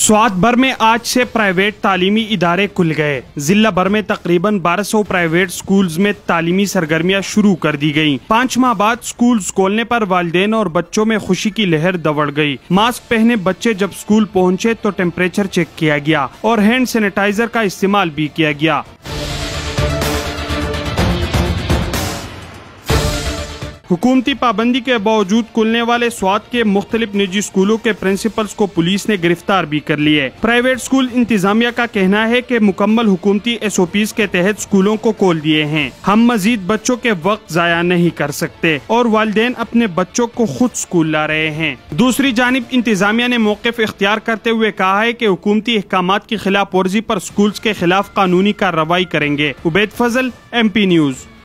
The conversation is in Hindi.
स्वात भर में आज से प्राइवेट तालीमी इदारे खुल गए। जिला भर में तकरीबन 1200 प्राइवेट स्कूल्स में तालीमी सरगर्मियां शुरू कर दी गयी। 5 माह बाद स्कूल्स खोलने पर वालिदैन और बच्चों में खुशी की लहर दौड़ गई। मास्क पहने बच्चे जब स्कूल पहुंचे तो टेम्परेचर चेक किया गया और हैंड सैनिटाइजर का इस्तेमाल भी किया गया। हुकूमती पाबंदी के बावजूद खुलने वाले स्वात के मुख्तलिफ निजी स्कूलों के प्रिंसिपल्स को पुलिस ने गिरफ्तार भी कर लिए। प्राइवेट स्कूल इंतजामिया का कहना है कि मुकम्मल हुकूमती SOPs के तहत स्कूलों को खोल दिए हैं। हम मजीद बच्चों के वक्त जाया नहीं कर सकते और वालिदैन अपने बच्चों को खुद स्कूल ला रहे हैं। दूसरी जानिब इंतजामिया ने मौक़िफ़ इख्तियार करते हुए कहा है कि हुकूमती अहकामात की खिलाफ वर्जी पर स्कूल्स के खिलाफ कानूनी कार्रवाई करेंगे। Ubaid Fazal, MP news.